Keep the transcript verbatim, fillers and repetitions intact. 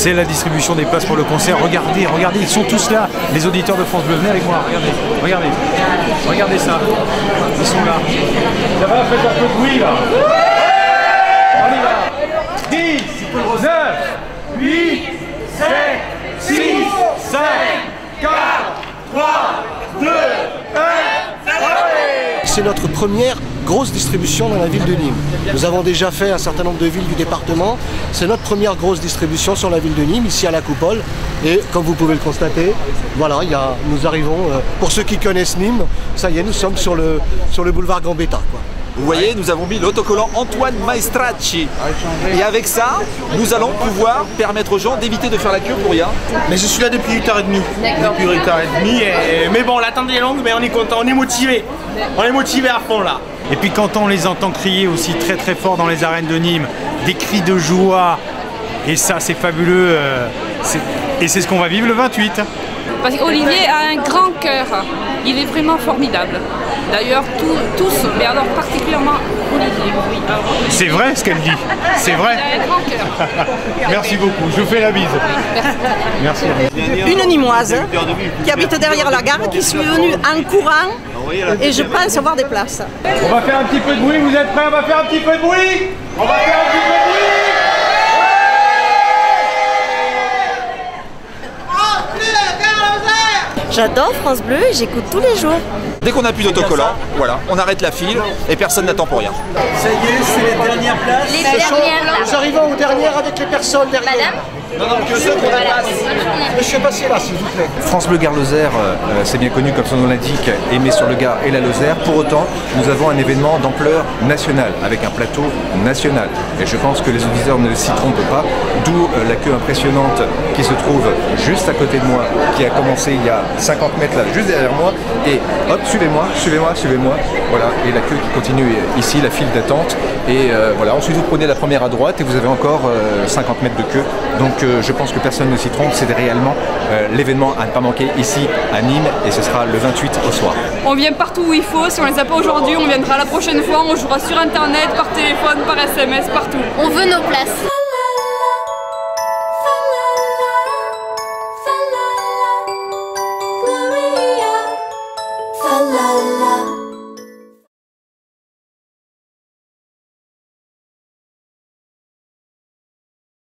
c'est la distribution des places pour le concert. Regardez, regardez, ils sont tous là. Les auditeurs de France Bleu, venez avec moi, regardez, regardez. Regardez ça, ils sont là. Ça va, faites un peu de bruit là. On y va. dix, neuf, huit, sept, six, cinq, quatre, trois, deux, un, c'est notre première grosse distribution dans la ville de Nîmes. Nous avons déjà fait un certain nombre de villes du département. C'est notre première grosse distribution sur la ville de Nîmes, ici à la Coupole. Et comme vous pouvez le constater, voilà, il y a, nous arrivons, euh, pour ceux qui connaissent Nîmes, ça y est, nous sommes sur le, sur le boulevard Gambetta, quoi. Vous voyez, nous avons mis l'autocollant Antoine Maestracci. Et avec ça, nous allons pouvoir permettre aux gens d'éviter de faire la queue pour rien. Mais je suis là depuis huit heures trente. Depuis huit heures trente. Et... Mais bon, l'attente est longue, mais on est content, on est motivé. On est motivé à fond là. Et puis quand on les entend crier aussi très très fort dans les arènes de Nîmes, des cris de joie, et ça c'est fabuleux. Euh, et c'est ce qu'on va vivre le vingt-huit. Parce qu'Olivier a un grand cœur, il est vraiment formidable. D'ailleurs, tous, mais alors particulièrement Olivier. Oui, c'est vrai ce qu'elle dit, c'est vrai. Il a un grand cœur. Merci beaucoup, je vous fais la bise. Merci. Merci. Une Nîmoise qui habite derrière la gare, qui suis venue en courant et je pense avoir des places. On va faire un petit peu de bruit, vous êtes prêts? On va faire un petit peu de bruit. On va faire un petit peu de bruit. J'adore France Bleu et j'écoute tous les jours. Dès qu'on n'a plus d'autocollant, voilà, on arrête la file et personne n'attend pour rien. Ça y est, c'est les dernières places. Les dernières là. Nous arrivons aux dernières avec les personnes derrière. Madame? Non, non, que ceux qui ont la place. Monsieur, passez là, s'il vous plaît. France Bleu Gare Lozère, euh, c'est bien connu comme son nom l'indique, aimé sur le Gard et la Lozère. Pour autant, nous avons un événement d'ampleur nationale, avec un plateau national. Et je pense que les auditeurs ne s'y trompent pas, d'où euh, la queue impressionnante qui se trouve juste à côté de moi, qui a commencé il y a cinquante mètres là, juste derrière moi. Et hop, suivez-moi, suivez-moi, suivez-moi. Voilà, et la queue qui continue ici, la file d'attente. Et euh, voilà, ensuite vous prenez la première à droite et vous avez encore euh, cinquante mètres de queue. Donc euh, je pense que personne ne s'y trompe, c'est réellement euh, l'événement à ne pas manquer ici à Nîmes et ce sera le vingt-huit au soir. On vient partout où il faut, si on les a pas aujourd'hui, on viendra la prochaine fois, on jouera sur internet, par téléphone, par S M S, partout. On veut nos places.